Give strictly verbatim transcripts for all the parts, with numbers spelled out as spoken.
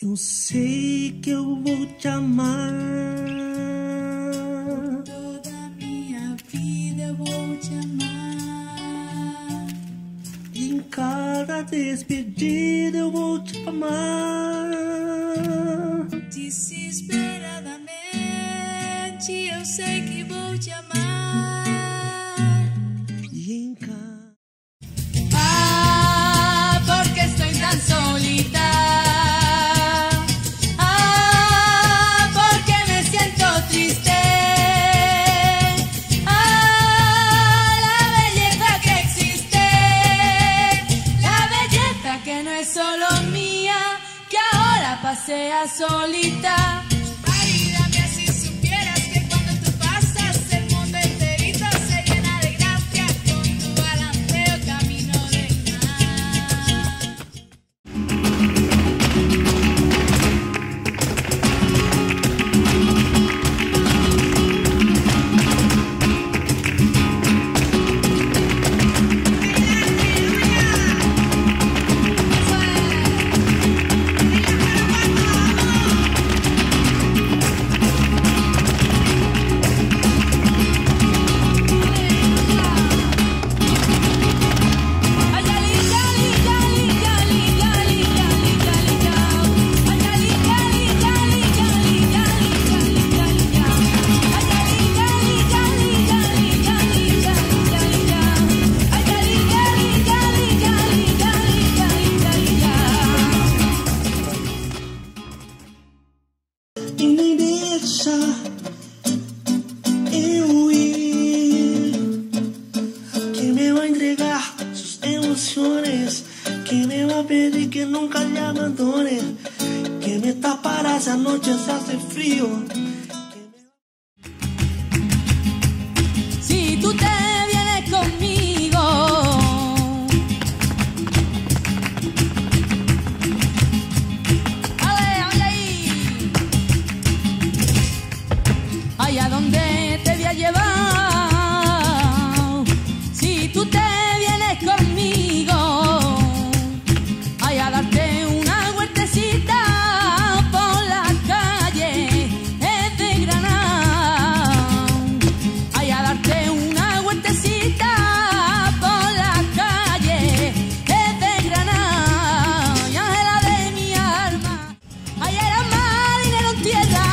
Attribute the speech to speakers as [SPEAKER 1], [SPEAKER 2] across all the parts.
[SPEAKER 1] Eu sei que eu vou te amar.
[SPEAKER 2] Toda minha vida eu vou te amar.
[SPEAKER 1] Em cada despedida eu vou te amar.
[SPEAKER 2] Desesperadamente eu sei que vou te amar.
[SPEAKER 1] E em cada...
[SPEAKER 2] Ah, porque estoy tan solita. Ah, porque me siento triste. Ah, la belleza que existe, la belleza que no es solo mía, que ahora pasea solita. Ayúdame si supieras que cuando tú pasas el mundo enterito se llena de gracia con tu balanceo camino del mar.
[SPEAKER 1] E nem deixa eu ir, que me va a entregar sus emociones, que me va a pedir que nunca le abandone, que me tapará si anoche se hace frío.
[SPEAKER 2] Si tú te vienes conmigo, ale, ale ahí, allá donde te voy a llevar. Si tú te vienes conmigo, allá a darte una huertecita por la calle es de Granada. Allá a darte una huertecita por la calle es de Granada. Y Ángela de mi alma, allá era más dinero en tierra,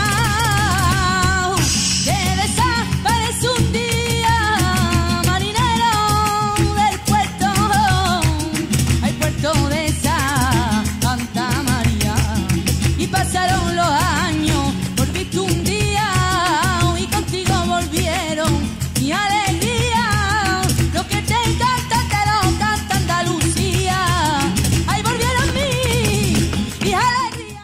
[SPEAKER 2] que desaparece un día, marinero del puerto, al puerto de Santa María. Y pasaron los años, volviste un día y contigo volvieron mi alegría. Lo que te encanta te lo canta Andalucía. Ahí volvieron mi alegría.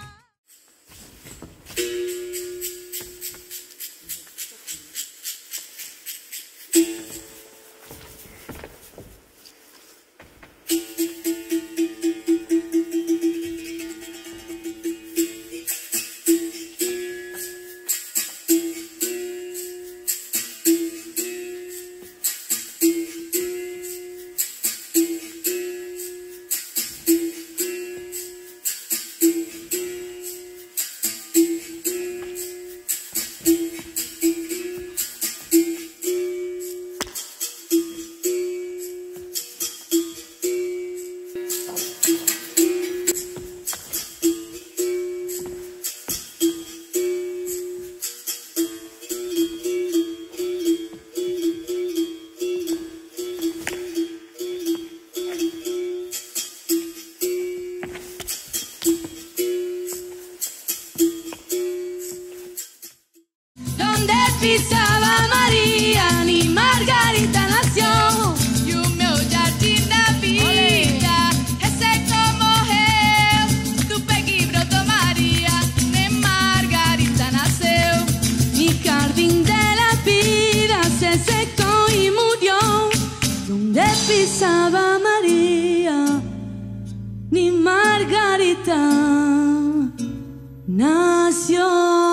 [SPEAKER 2] Donde pisaba María, ni Margarita nació. Y un meu jardim da vida, ese como eu, tu peguei brotou María, ni Margarita nasceu. Mi jardín de la vida se secó y murió. Donde pisaba María, ni Margarita nació.